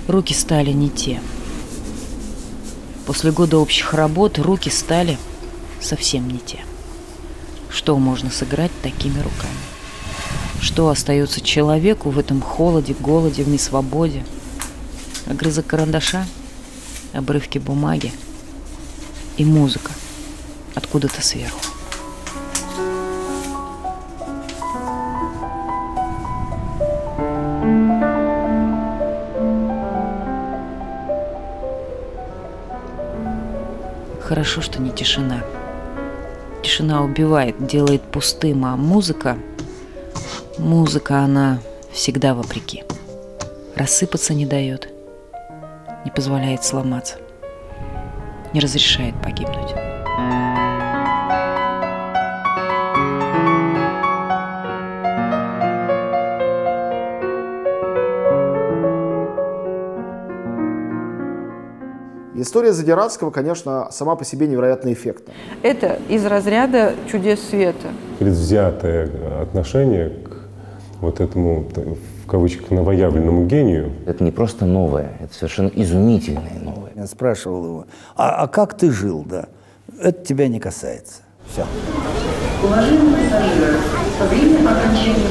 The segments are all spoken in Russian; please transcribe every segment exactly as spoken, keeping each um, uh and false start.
руки стали не те. После года общих работ руки стали совсем не те. Что можно сыграть такими руками? Что остается человеку в этом холоде, голоде, в несвободе? Огрызок карандаша, обрывки бумаги и музыка откуда-то сверху. Хорошо, что не тишина. Тишина убивает, делает пустым, а музыка... Музыка, она всегда вопреки. Рассыпаться не дает, не позволяет сломаться, не разрешает погибнуть. История Задирадского, конечно, сама по себе невероятно эффектна. Это из разряда чудес света. Предвзятое отношение к вот этому, в кавычках, новоявленному гению. Это не просто новое, это совершенно изумительное новое. Я спрашивал его, а, а как ты жил, да? Это тебя не касается. Все. Уважаемые пассажиры, по времени окончания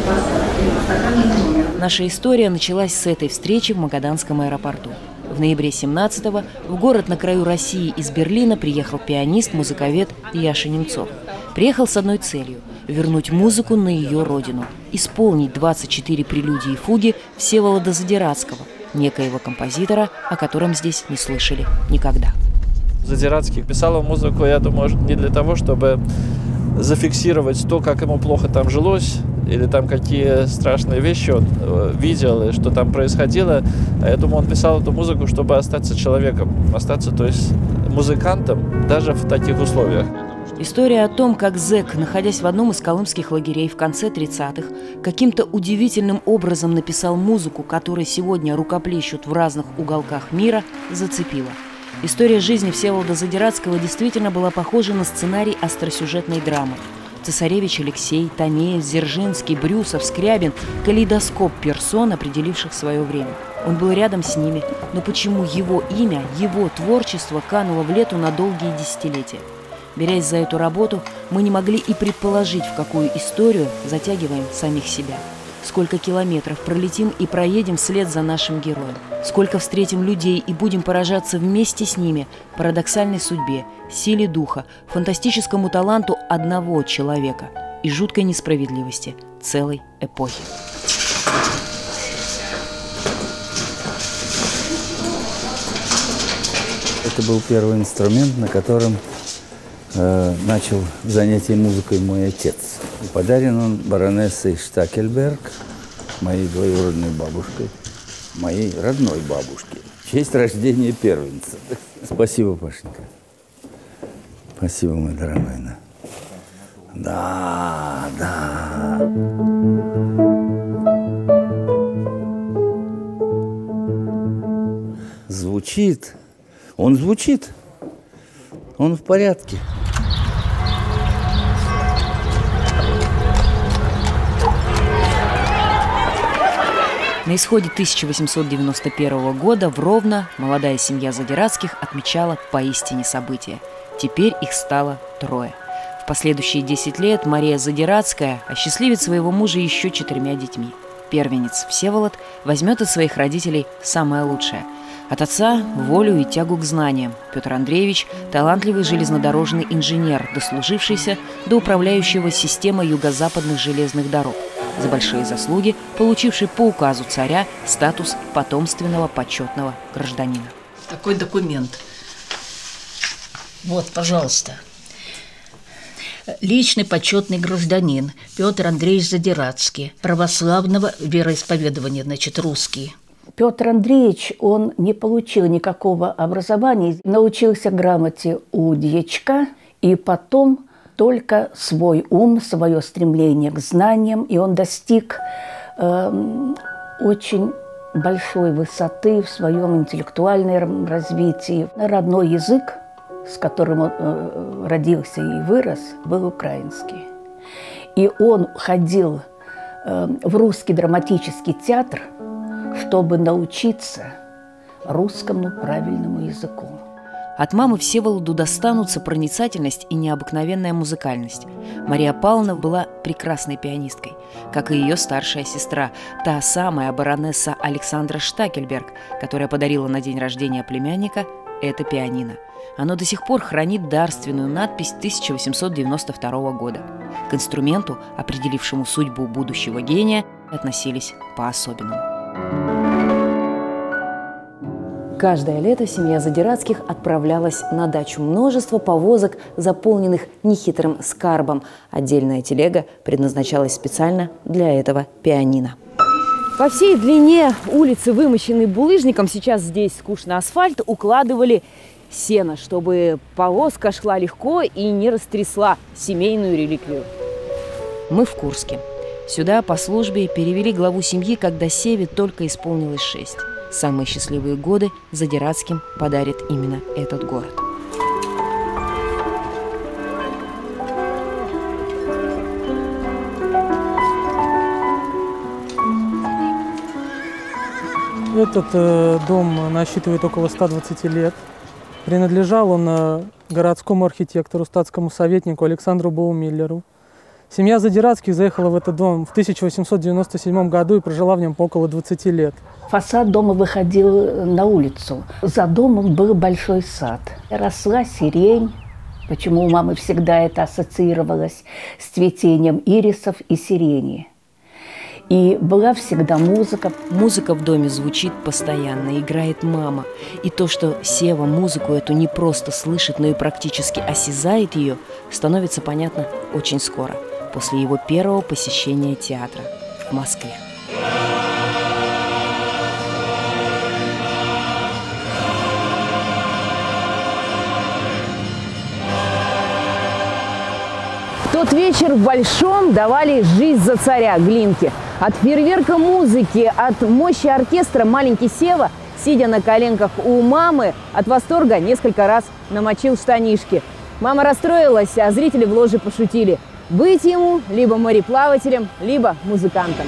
посадки Наша история началась с этой встречи в Магаданском аэропорту. В ноябре семнадцатого в город на краю России из Берлина приехал пианист, музыковед Яша Немцов. Приехал с одной целью – вернуть музыку на ее родину, исполнить двадцать четыре прелюдии и фуги Всеволода Задирадского, некоего композитора, о котором здесь не слышали никогда. Задирадский писал музыку, я думаю, не для того, чтобы зафиксировать то, как ему плохо там жилось, или там какие страшные вещи он видел, и что там происходило. А я думаю, он писал эту музыку, чтобы остаться человеком, остаться, то есть музыкантом, даже в таких условиях. История о том, как зэк, находясь в одном из колымских лагерей в конце тридцатых, каким-то удивительным образом написал музыку, которой сегодня рукоплещут в разных уголках мира, зацепила. История жизни Всеволода Задирадского действительно была похожа на сценарий остросюжетной драмы. Цесаревич Алексей, Танеев, Дзержинский, Брюсов, Скрябин – калейдоскоп персон, определивших свое время. Он был рядом с ними, но почему его имя, его творчество кануло в лету на долгие десятилетия? Берясь за эту работу, мы не могли и предположить, в какую историю затягиваем самих себя. Сколько километров пролетим и проедем вслед за нашим героем. Сколько встретим людей и будем поражаться вместе с ними парадоксальной судьбе, силе духа, фантастическому таланту одного человека и жуткой несправедливости целой эпохи. Это был первый инструмент, на котором э, начал занятие музыкой мой отец. И подарен он баронессой Штакельберг, моей двоюродной бабушкой, моей родной бабушке, в честь рождения первенца. Спасибо, Пашенька. Спасибо, мой дорогой. Да, да. Звучит. Он звучит. Он в порядке. На исходе тысяча восемьсот девяносто первого года в Ровно молодая семья Задирадских отмечала поистине событие. Теперь их стало трое. В последующие десять лет Мария Задирадская осчастливит своего мужа еще четырьмя детьми. Первенец Всеволод возьмет от своих родителей самое лучшее. От отца – волю и тягу к знаниям. Петр Андреевич – талантливый железнодорожный инженер, дослужившийся до управляющего системой юго-западных железных дорог. За большие заслуги, получивший по указу царя статус потомственного почетного гражданина. Такой документ. Вот, пожалуйста. Личный почетный гражданин Петр Андреевич Задирадский, православного вероисповедования, значит, русский. Петр Андреевич, он не получил никакого образования, научился грамоте у дьячка, и потом только свой ум, свое стремление к знаниям, и он достиг э, очень большой высоты в своем интеллектуальном развитии. Родной язык, с которым он э, родился и вырос, был украинский. И он ходил э, в русский драматический театр, чтобы научиться русскому правильному языку. От мамы Всеволоду достанутся проницательность и необыкновенная музыкальность. Мария Павловна была прекрасной пианисткой, как и ее старшая сестра, та самая баронесса Александра Штакельберг, которая подарила на день рождения племянника это пианино. Оно до сих пор хранит дарственную надпись тысяча восемьсот девяносто второго года. К инструменту, определившему судьбу будущего гения, относились по-особенному. Каждое лето семья Задирацких отправлялась на дачу. Множество повозок, заполненных нехитрым скарбом. Отдельная телега предназначалась специально для этого пианино. По всей длине улицы, вымощенной булыжником, сейчас здесь скучный асфальт, укладывали сено, чтобы повозка шла легко и не растрясла семейную реликвию. Мы в Курске. Сюда по службе перевели главу семьи, когда Севе только исполнилось шесть. Самые счастливые годы Задирацким подарит именно этот город. Этот э, дом насчитывает около ста двадцати лет. Принадлежал он э, городскому архитектору, статскому советнику Александру Боумиллеру. Семья Задирацких заехала в этот дом в тысяча восемьсот девяносто седьмом году и прожила в нем около двадцати лет. Фасад дома выходил на улицу. За домом был большой сад. Росла сирень. Почему у мамы всегда это ассоциировалось с цветением ирисов и сирени. И была всегда музыка. Музыка в доме звучит постоянно, играет мама. И то, что Сева музыку эту не просто слышит, но и практически осязает ее, становится понятно очень скоро, после его первого посещения театра в Москве. Тот вечер в Большом давали «Жизнь за царя» Глинки. От фейерверка музыки, от мощи оркестра маленький Сева, сидя на коленках у мамы, от восторга несколько раз намочил штанишки. Мама расстроилась, а зрители в ложе пошутили. Быть ему либо мореплавателем, либо музыкантом.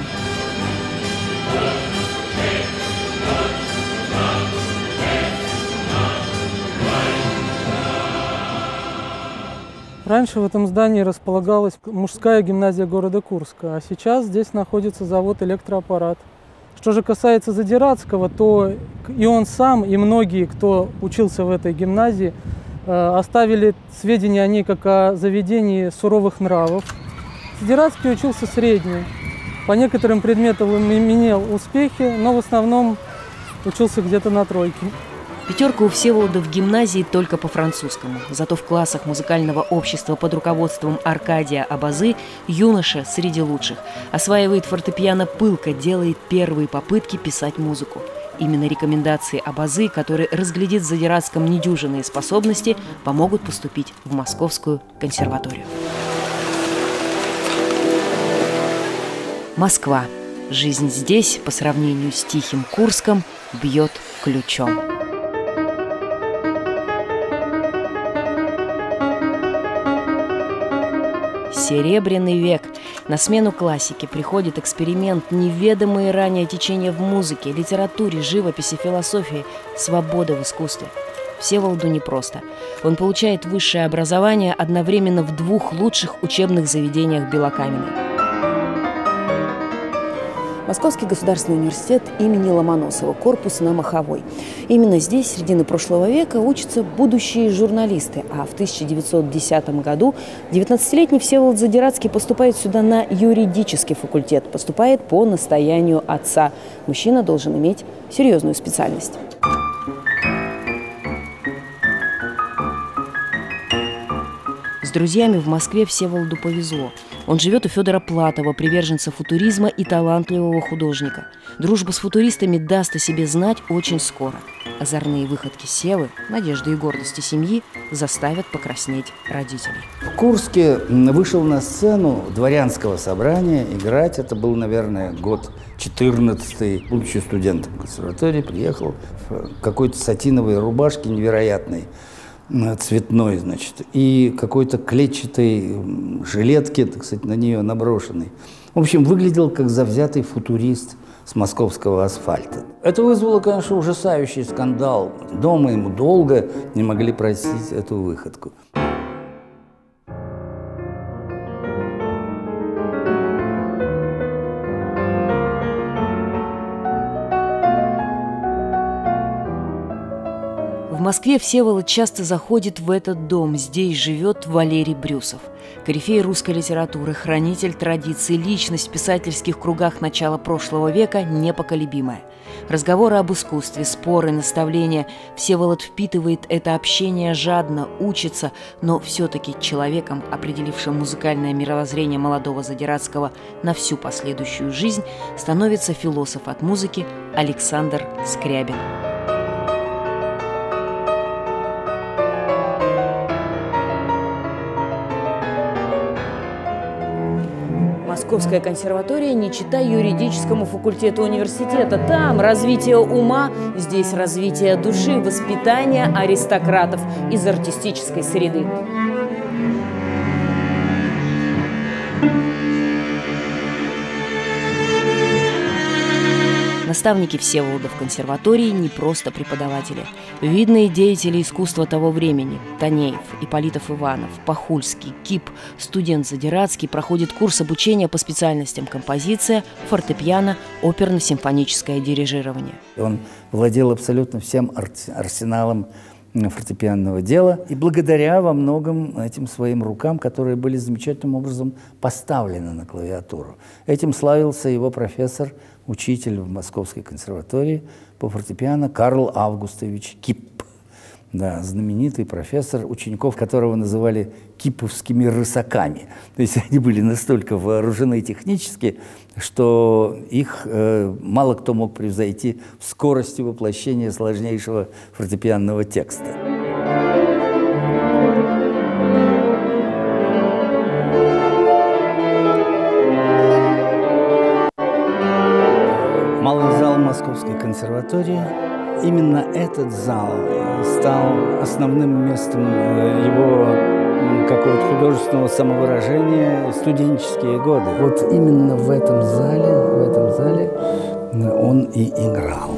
Раньше в этом здании располагалась мужская гимназия города Курска, а сейчас здесь находится завод «Электроаппарат». Что же касается Задирацкого, то и он сам, и многие, кто учился в этой гимназии, оставили сведения о ней как о заведении суровых нравов. Задирацкий учился средне. По некоторым предметам он имел успехи, но в основном учился где-то на тройке. Пятерка у Всеволода в гимназии только по-французскому. Зато в классах музыкального общества под руководством Аркадия Абазы юноша среди лучших. Осваивает фортепиано пылко, делает первые попытки писать музыку. Именно рекомендации Абазы, который разглядит в Задирацком недюжинные способности, помогут поступить в Московскую консерваторию. Москва. Жизнь здесь, по сравнению с тихим Курском, бьет ключом. Серебряный век. На смену классике приходит эксперимент, неведомые ранее течения в музыке, литературе, живописи, философии, свобода в искусстве. Всеволоду непросто. Он получает высшее образование одновременно в двух лучших учебных заведениях Белокаменной. Московский государственный университет имени Ломоносова, корпус на Маховой. Именно здесь, с середины прошлого века, учатся будущие журналисты. А в тысяча девятьсот десятом году девятнадцатилетний Всеволод Задирацкий поступает сюда на юридический факультет. Поступает по настоянию отца. Мужчина должен иметь серьезную специальность. С друзьями в Москве Всеволоду повезло. Он живет у Федора Платова, приверженца футуризма и талантливого художника. Дружба с футуристами даст о себе знать очень скоро. Озорные выходки Севы, надежды и гордости семьи заставят покраснеть родителей. В Курске вышел на сцену дворянского собрания играть. Это был, наверное, год четырнадцатый. Будучи студентом консерватории, приехал в какой-то сатиновой рубашке невероятной, цветной, значит, и какой-то клетчатой жилетке, так сказать, на нее наброшенной. В общем, выглядел как завзятый футурист, с московского асфальта. Это вызвало, конечно, ужасающий скандал. Дома ему долго не могли простить эту выходку. В Москве Всеволод часто заходит в этот дом. Здесь живет Валерий Брюсов. Корифей русской литературы, хранитель традиций, личность в писательских кругах начала прошлого века непоколебимая. Разговоры об искусстве, споры, наставления. Всеволод впитывает это общение жадно, учится, но все-таки человеком, определившим музыкальное мировоззрение молодого Задиратского на всю последующую жизнь, становится философ от музыки Александр Скрябин. Московская консерватория не чита юридическому факультету университета. Там развитие ума, здесь развитие души, воспитание аристократов из артистической среды. Наставники Всеволода в консерватории не просто преподаватели. Видные деятели искусства того времени – Танеев, Ипполитов Иванов, Пахульский, Кип, студент Задиратский проходит курс обучения по специальностям композиция, фортепиано, оперно-симфоническое дирижирование. Он владел абсолютно всем арсеналом фортепианного дела, и благодаря во многом этим своим рукам, которые были замечательным образом поставлены на клавиатуру. Этим славился его профессор, учитель в Московской консерватории по фортепиано Карл Августович Кип. Да, знаменитый профессор, учеников которого называли киповскими рысаками. То есть они были настолько вооружены технически, что их э, мало кто мог превзойти в скорости воплощения сложнейшего фортепианного текста. Малый зал Московской консерватории. Именно этот зал стал основным местом его какого-то художественного самовыражения в студенческие годы. Вот именно в этом зале, в этом зале он и играл.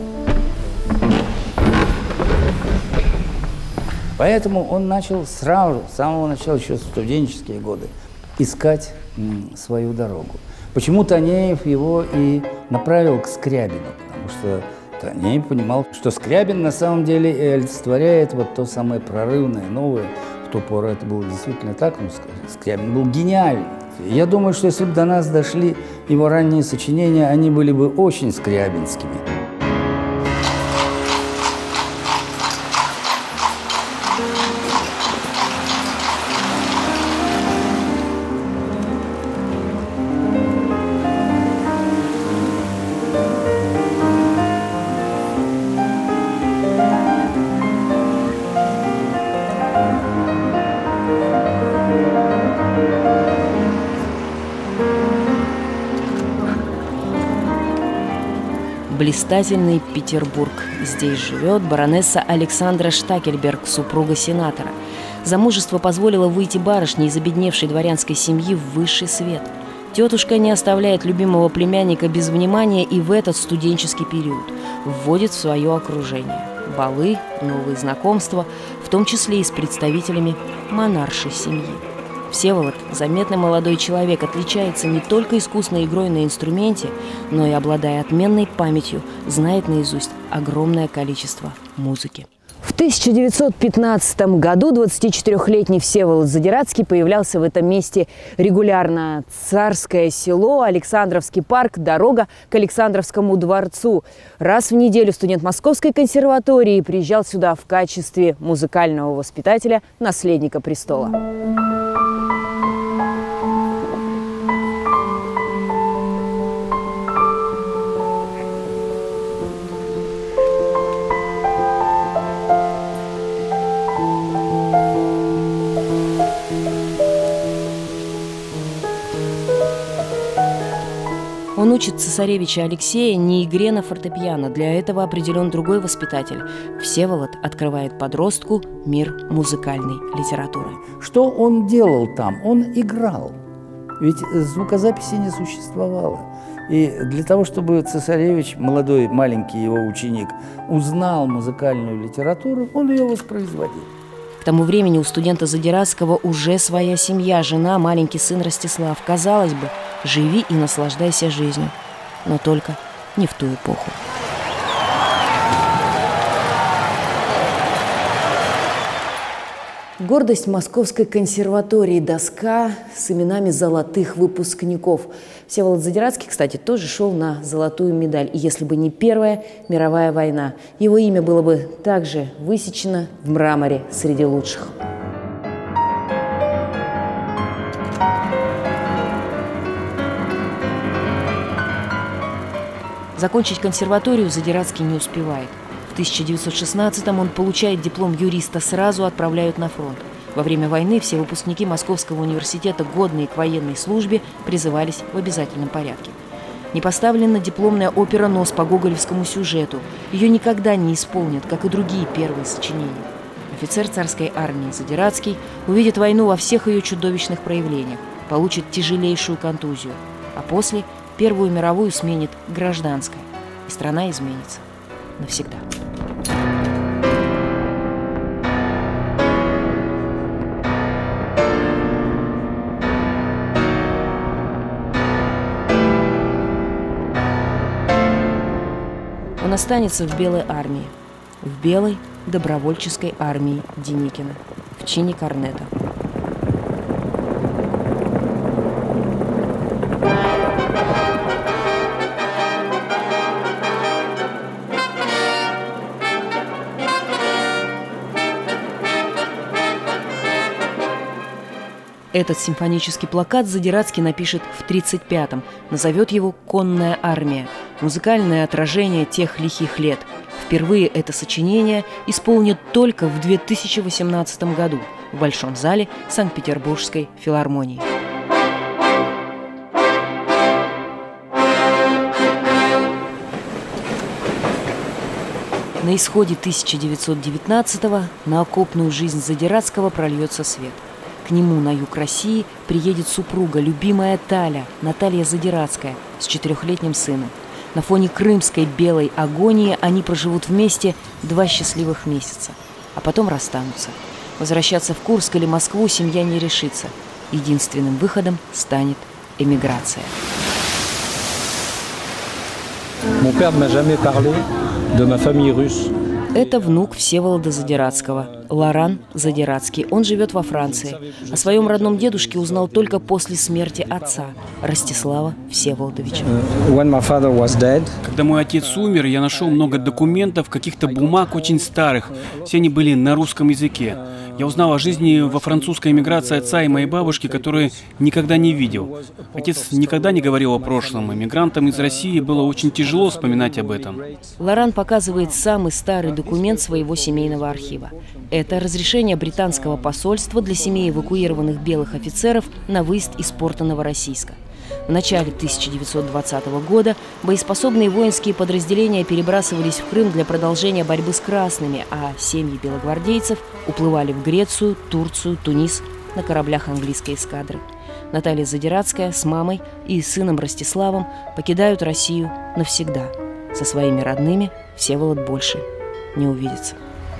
Поэтому он начал сразу, с самого начала, еще в студенческие годы, искать свою дорогу. Почему Танеев его и направил к Скрябину, потому что Танеев понимал, что Скрябин на самом деле олицетворяет вот то самое прорывное, новое. В ту пору это было действительно так, но Скрябин был гениальный. Я думаю, что если бы до нас дошли его ранние сочинения, они были бы очень скрябинскими. Блистательный Петербург. Здесь живет баронесса Александра Штакельберг, супруга сенатора. Замужество позволило выйти барышне из обедневшей дворянской семьи в высший свет. Тетушка не оставляет любимого племянника без внимания и в этот студенческий период вводит в свое окружение. Балы, новые знакомства, в том числе и с представителями монаршей семьи. Всеволод, заметный молодой человек, отличается не только искусной игрой на инструменте, но и, обладая отменной памятью, знает наизусть огромное количество музыки. В тысяча девятьсот пятнадцатом году двадцатичетырёхлетний Всеволод Задиратский появлялся в этом месте регулярно. Царское село, Александровский парк, дорога к Александровскому дворцу. Раз в неделю студент Московской консерватории приезжал сюда в качестве музыкального воспитателя наследника престола. Он учит цесаревича Алексея не игре на фортепиано. Для этого определен другой воспитатель. Всеволод открывает подростку мир музыкальной литературы. Что он делал там? Он играл. Ведь звукозаписи не существовало. И для того, чтобы цесаревич, молодой маленький его ученик, узнал музыкальную литературу, он ее воспроизводил. К тому времени у студента Задиратского уже своя семья, жена, маленький сын Ростислав. Казалось бы, живи и наслаждайся жизнью, но только не в ту эпоху. Гордость Московской консерватории — доска с именами золотых выпускников. Всеволод Задиратский, кстати, тоже шел на золотую медаль. И если бы не Первая мировая война, его имя было бы также высечено в мраморе среди лучших. Закончить консерваторию Задиратский не успевает. В тысяча девятьсот шестнадцатом он получает диплом юриста, сразу отправляют на фронт. Во время войны все выпускники Московского университета, годные к военной службе, призывались в обязательном порядке. Не поставлена дипломная опера «Нос» по гоголевскому сюжету. Ее никогда не исполнят, как и другие первые сочинения. Офицер царской армии Задиратский увидит войну во всех ее чудовищных проявлениях, получит тяжелейшую контузию, а после Первую мировую сменит гражданская, и страна изменится навсегда. Он останется в Белой армии, в Белой добровольческой армии Деникина, в чине корнета. Этот симфонический плакат Задиратский напишет в тридцать пятом, назовет его «Конная армия», музыкальное отражение тех лихих лет. Впервые это сочинение исполнит только в две тысячи восемнадцатом году в Большом зале Санкт-Петербургской филармонии. На исходе тысяча девятьсот девятнадцатого на окопную жизнь Задиратского прольется свет. К нему на юг России приедет супруга, любимая Таля, Наталья Задиратская, с четырехлетним сыном. На фоне крымской белой агонии они проживут вместе два счастливых месяца, а потом расстанутся. Возвращаться в Курск или Москву семья не решится. Единственным выходом станет эмиграция. Mon père ne m'a jamais parlé de ma famille russe. Это внук Всеволода Задиратского, Лоран Задиратский. Он живет во Франции. О своем родном дедушке узнал только после смерти отца, Ростислава Всеволодовича. Когда мой отец умер, я нашел много документов, каких-то бумаг очень старых. Все они были на русском языке. Я узнал о жизни во французской эмиграции отца и моей бабушки, которые никогда не видел. Отец никогда не говорил о прошлом. Эмигрантам из России было очень тяжело вспоминать об этом. Лоран показывает самый старый документ своего семейного архива. Это разрешение британского посольства для семей эвакуированных белых офицеров на выезд из порта Новороссийска. В начале тысяча девятьсот двадцатого года боеспособные воинские подразделения перебрасывались в Крым для продолжения борьбы с красными, а семьи белогвардейцев уплывали в Грецию, Турцию, Тунис на кораблях английской эскадры. Наталья Задиратская с мамой и сыном Ростиславом покидают Россию навсегда. Со своими родными Всеволод больше не увидится.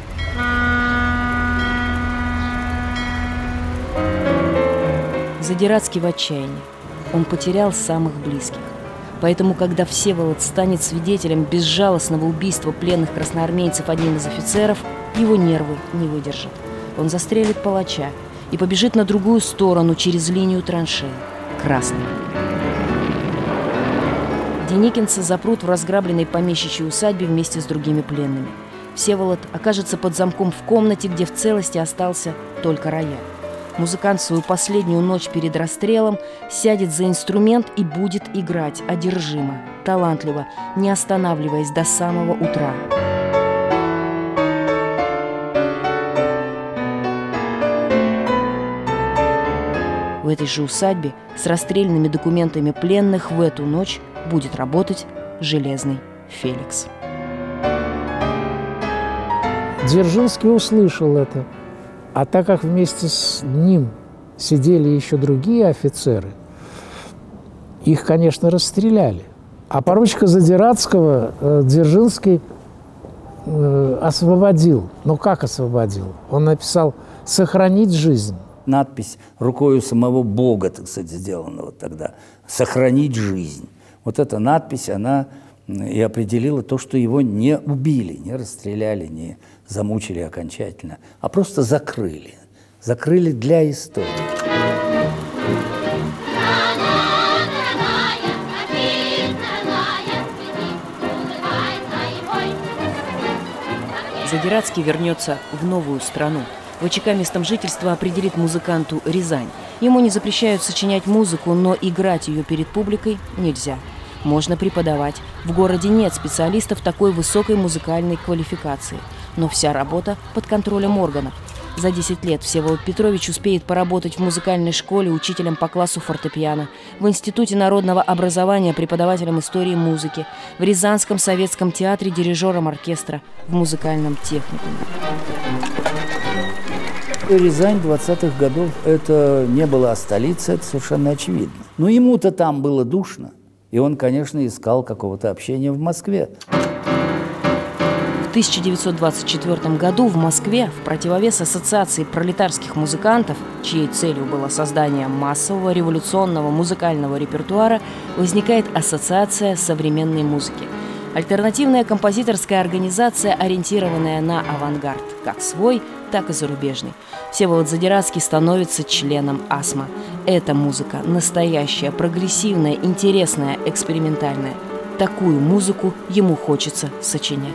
Задиратский в отчаянии. Он потерял самых близких. Поэтому, когда Всеволод станет свидетелем безжалостного убийства пленных красноармейцев одним из офицеров, его нервы не выдержат. Он застрелит палача и побежит на другую сторону через линию траншеи, красной. Деникинцы запрут в разграбленной помещичьей усадьбе вместе с другими пленными. Всеволод окажется под замком в комнате, где в целости остался только рояль. Музыкант свою последнюю ночь перед расстрелом сядет за инструмент и будет играть одержимо, талантливо, не останавливаясь до самого утра. В этой же усадьбе с расстрельными документами пленных в эту ночь будет работать железный Феликс. Дзержинский услышал это. А так как вместе с ним сидели еще другие офицеры, их, конечно, расстреляли. А поручика Задиратского э, Дзержинский э, освободил. Ну как освободил? Он написал «Сохранить жизнь». Надпись рукою самого Бога, так сказать, сделана вот тогда. «Сохранить жизнь». Вот эта надпись, она и определила то, что его не убили, не расстреляли, не замучили окончательно, а просто закрыли. Закрыли для истории. Задиратский вернется в новую страну. ВЧК местом жительства определит музыканту Рязань. Ему не запрещают сочинять музыку, но играть ее перед публикой нельзя. Можно преподавать. В городе нет специалистов такой высокой музыкальной квалификации. Но вся работа под контролем органов. За десять лет Всеволод Петрович успеет поработать в музыкальной школе учителем по классу фортепиано, в Институте народного образования преподавателем истории музыки, в Рязанском советском театре дирижером оркестра, в музыкальном техникуме. Рязань двадцатых годов – это не была столица, это совершенно очевидно. Но ему-то там было душно, и он, конечно, искал какого-то общения в Москве. В тысяча девятьсот двадцать четвёртом году в Москве в противовес ассоциации пролетарских музыкантов, чьей целью было создание массового революционного музыкального репертуара, возникает Ассоциация современной музыки. Альтернативная композиторская организация, ориентированная на авангард, как свой, так и зарубежный. Всеволод Задиратский становится членом АСМА. Эта музыка настоящая, прогрессивная, интересная, экспериментальная. Такую музыку ему хочется сочинять.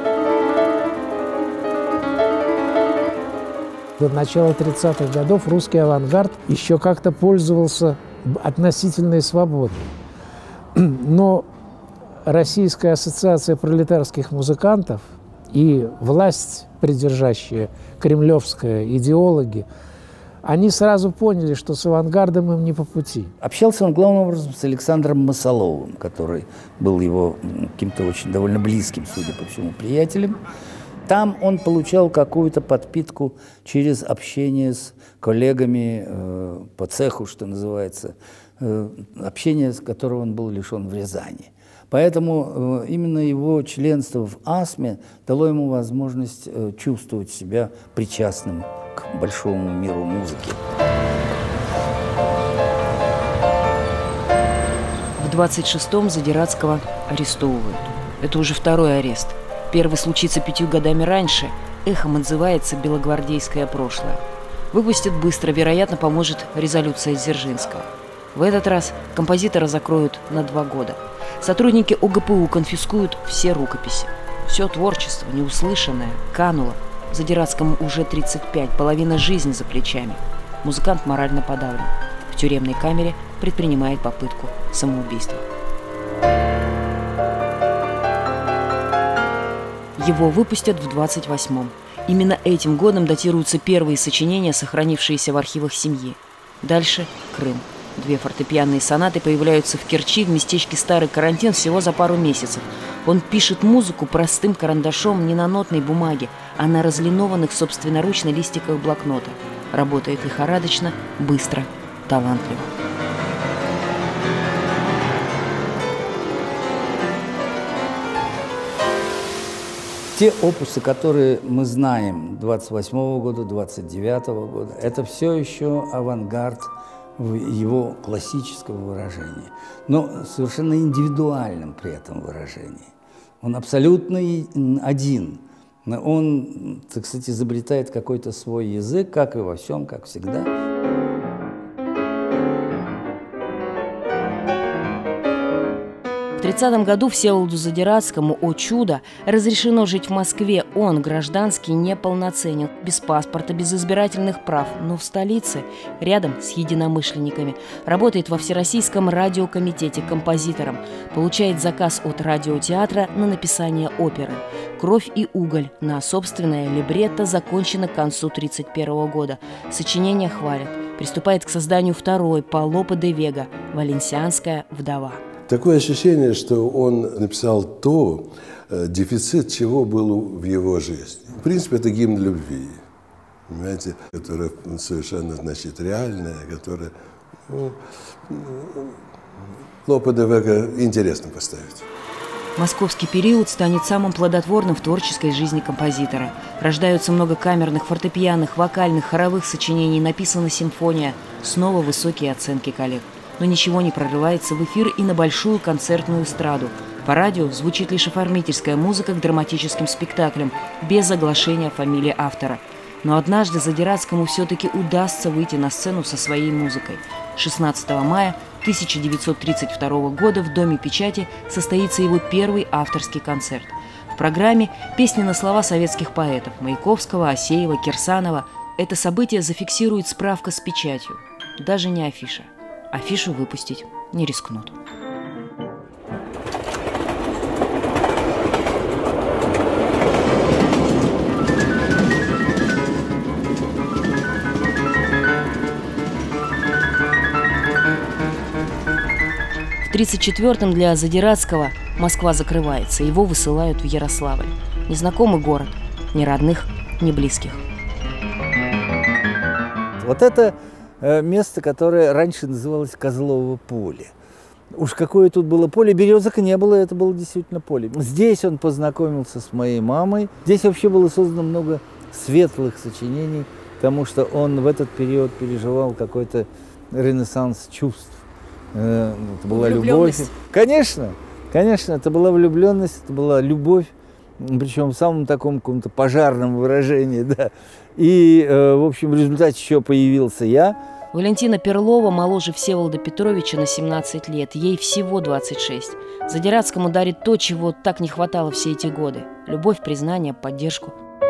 До начала тридцатых годов русский авангард еще как-то пользовался относительной свободой. Но Российская ассоциация пролетарских музыкантов и власть, придержащая кремлевская, идеологи, они сразу поняли, что с авангардом им не по пути. Общался он главным образом с Александром Масоловым, который был его каким-то очень довольно близким, судя по всему, приятелем. Там он получал какую-то подпитку через общение с коллегами э, по цеху, что называется, э, общение, с которого он был лишен в Рязани. Поэтому э, именно его членство в АСМе дало ему возможность э, чувствовать себя причастным к большому миру музыки. В двадцать шестом Задиратского арестовывают. Это уже второй арест. Первый случится пятью годами раньше. Эхом отзывается белогвардейское прошлое. Выпустят быстро, вероятно, поможет резолюция Дзержинского. В этот раз композитора закроют на два года. Сотрудники ОГПУ конфискуют все рукописи. Все творчество, неуслышанное, кануло. Задиратскому уже тридцать пять, половина жизни за плечами. Музыкант морально подавлен. В тюремной камере предпринимает попытку самоубийства. Его выпустят в двадцать восьмом. Именно этим годом датируются первые сочинения, сохранившиеся в архивах семьи. Дальше Крым. Две фортепианные сонаты появляются в Керчи, в местечке Старый Карантин, всего за пару месяцев. Он пишет музыку простым карандашом не на нотной бумаге, а на разлинованных собственноручно листиках блокнота. Работает лихорадочно, быстро, талантливо. Те опусы, которые мы знаем двадцать восьмого года, двадцать девятого года, это все еще авангард в его классического выражения, но совершенно индивидуальном при этом выражении. Он абсолютно один. Он, так сказать, изобретает какой-то свой язык, как и во всем, как всегда. В тридцатом году Всеволоду Задиратскому, о чудо, разрешено жить в Москве. Он, гражданский, неполноценен, без паспорта, без избирательных прав, но в столице, рядом с единомышленниками, работает во Всероссийском радиокомитете композитором, получает заказ от радиотеатра на написание оперы. «Кровь и уголь» на собственное либретто закончено к концу тридцать первого года. Сочинение хвалят. Приступает к созданию второй по Лопе де Вега «Валенсианская вдова». Такое ощущение, что он написал то, дефицит чего был в его жизни. В принципе, это гимн любви, понимаете, которая совершенно, значит, реальная, которая, ну, Лопе де Вега интересно поставить. Московский период станет самым плодотворным в творческой жизни композитора. Рождаются много камерных, фортепианных, вокальных, хоровых сочинений, написана симфония. Снова высокие оценки коллег. Но ничего не прорывается в эфир и на большую концертную эстраду. По радио звучит лишь оформительская музыка к драматическим спектаклям, без оглашения фамилии автора. Но однажды Задирацкому все-таки удастся выйти на сцену со своей музыкой. шестнадцатого мая тысяча девятьсот тридцать второго года в Доме печати состоится его первый авторский концерт. В программе песни на слова советских поэтов Маяковского, Асеева, Кирсанова. Это событие зафиксирует справка с печатью. Даже не афиша. Афишу выпустить не рискнут. В тридцать четвёртом для Задирацкого Москва закрывается, его высылают в Ярославль. Незнакомый город, ни родных, ни близких. Вот это место, которое раньше называлось Козлово поле. Уж какое тут было поле, березок не было, это было действительно поле. Здесь он познакомился с моей мамой. Здесь вообще было создано много светлых сочинений, потому что он в этот период переживал какой-то ренессанс чувств. Это была любовь. Конечно, конечно, это была влюбленность, это была любовь, причем в самом таком каком-то пожарном выражении, да. И, в общем, в результате еще появился я. Валентина Перлова моложе Всеволода Петровича на семнадцать лет, ей всего двадцать шесть. Задирацкому дарит то, чего так не хватало все эти годы – любовь, признание, поддержку.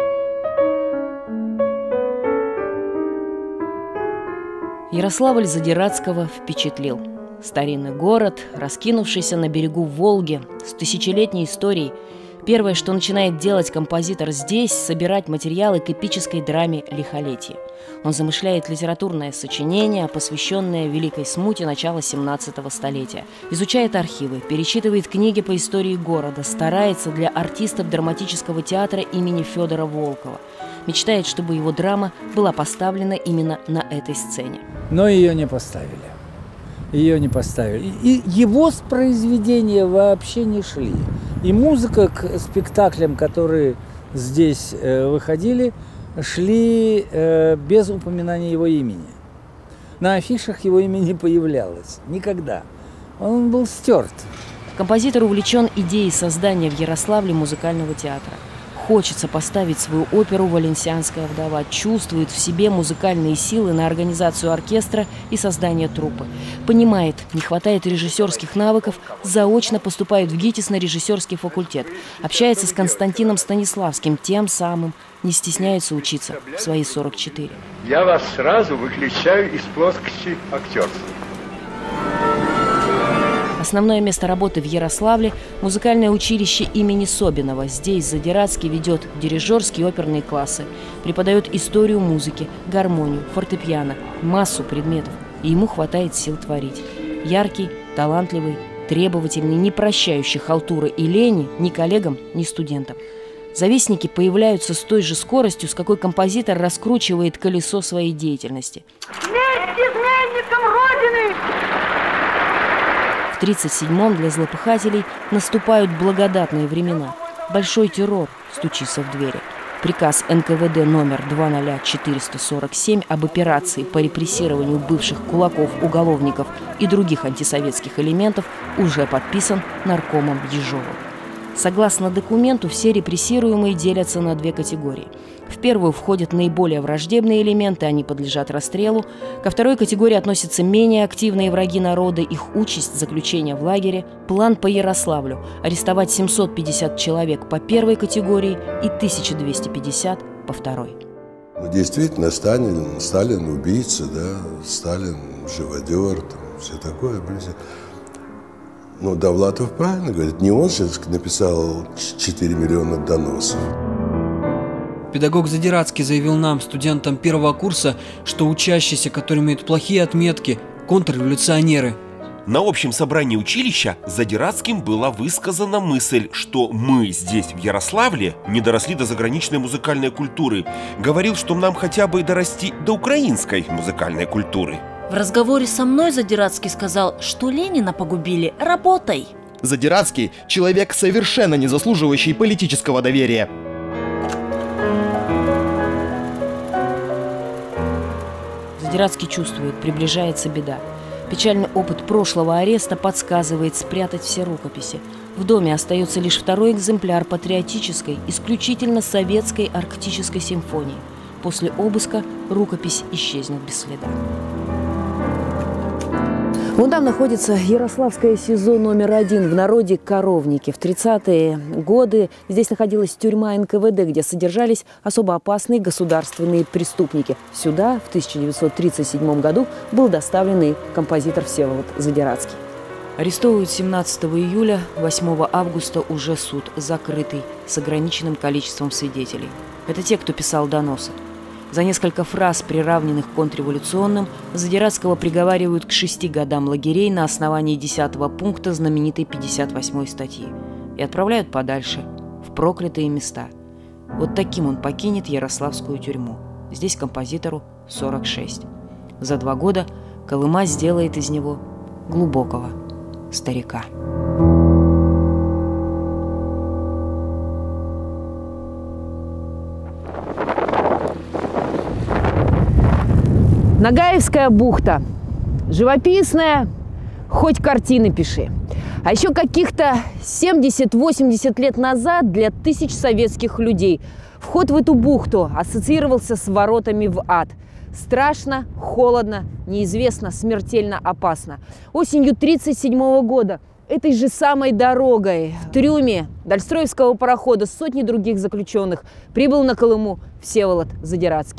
Ярославль Задирацкого впечатлил. Старинный город, раскинувшийся на берегу Волги, с тысячелетней историей. Первое, что начинает делать композитор здесь – собирать материалы к эпической драме «Лихолетие». Он замышляет литературное сочинение, посвященное Великой Смуте начала семнадцатого столетия. Изучает архивы, перечитывает книги по истории города, старается для артистов драматического театра имени Федора Волкова. Мечтает, чтобы его драма была поставлена именно на этой сцене. Но ее не поставили. Ее не поставили. И его произведения вообще не шли. И музыка к спектаклям, которые здесь э, выходили, шли э, без упоминания его имени. На афишах его имя не появлялось. Никогда. Он был стерт. Композитор увлечен идеей создания в Ярославле музыкального театра. Хочется поставить свою оперу «Валенсианская вдова», чувствует в себе музыкальные силы на организацию оркестра и создание труппы. Понимает, не хватает режиссерских навыков, заочно поступает в ГИТИС на режиссерский факультет. Общается с Константином Станиславским, тем самым, не стесняется учиться в свои сорок четыре. Я вас сразу выключаю из плоскости актерства. Основное место работы в Ярославле – музыкальное училище имени Собинова. Здесь Задирацкий ведет дирижерские оперные классы, преподает историю музыки, гармонию, фортепиано, массу предметов. И ему хватает сил творить. Яркий, талантливый, требовательный, не прощающий халтуры и лени ни коллегам, ни студентам. Завистники появляются с той же скоростью, с какой композитор раскручивает колесо своей деятельности. Смерть изменникам Родины! В тридцать седьмом для злопыхателей наступают благодатные времена. Большой террор стучится в двери. Приказ эн ка вэ дэ номер два ноль четыреста сорок семь об операции по репрессированию бывших кулаков, уголовников и других антисоветских элементов уже подписан наркомом Ежовым. Согласно документу, все репрессируемые делятся на две категории. В первую входят наиболее враждебные элементы, они подлежат расстрелу. Ко второй категории относятся менее активные враги народа, их участь – заключение в лагере. План по Ярославлю – арестовать семьсот пятьдесят человек по первой категории и тысяча двести пятьдесят по второй. Действительно, Сталин, Сталин убийца, да, Сталин живодер, там, все такое. Ну, Довлатов правильно говорит, не он же написал четыре миллиона доносов. Педагог Задирацкий заявил нам, студентам первого курса, что учащиеся, которые имеют плохие отметки, контрреволюционеры. На общем собрании училища Задирацким была высказана мысль, что мы здесь, в Ярославле, не доросли до заграничной музыкальной культуры. Говорил, что нам хотя бы дорасти до украинской музыкальной культуры. В разговоре со мной Задирацкий сказал, что Ленина погубили работой. Задирацкий – человек, совершенно не заслуживающий политического доверия. Задирацкий чувствует, приближается беда. Печальный опыт прошлого ареста подсказывает спрятать все рукописи. В доме остается лишь второй экземпляр патриотической, исключительно советской арктической симфонии. После обыска рукопись исчезнет без следа. Вон там находится Ярославское СИЗО номер один, в народе Коровники. В тридцатые годы здесь находилась тюрьма эн ка вэ дэ, где содержались особо опасные государственные преступники. Сюда в тысяча девятьсот тридцать седьмом году был доставлен и композитор Всеволод Задирацкий. Арестовывают семнадцатого июля, восьмого августа уже суд закрытый, с ограниченным количеством свидетелей. Это те, кто писал доносы. За несколько фраз, приравненных к контрреволюционным, Задирацкого приговаривают к шести годам лагерей на основании десятого пункта знаменитой пятьдесят восьмой статьи и отправляют подальше, в проклятые места. Вот таким он покинет Ярославскую тюрьму. Здесь композитору сорок шесть. За два года Колыма сделает из него глубокого старика. Нагаевская бухта. Живописная, хоть картины пиши. А еще каких-то семьдесят-восемьдесят лет назад для тысяч советских людей вход в эту бухту ассоциировался с воротами в ад. Страшно, холодно, неизвестно, смертельно опасно. Осенью тридцать седьмого года этой же самой дорогой в трюме Дальстроевского парохода с сотней других заключенных прибыл на Колыму Всеволод Задирацкий.